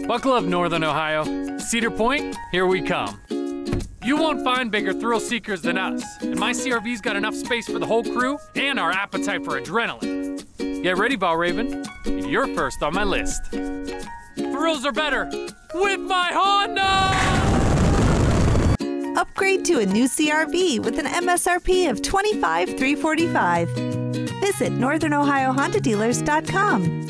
Buckle up, Northern Ohio. Cedar Point, here we come. You won't find bigger thrill seekers than us, and my CRV's got enough space for the whole crew and our appetite for adrenaline. Get ready, Valraven. You're first on my list. Thrills are better with my Honda! Upgrade to a new CRV with an MSRP of $25,345. Visit NorthernOhioHondaDealers.com.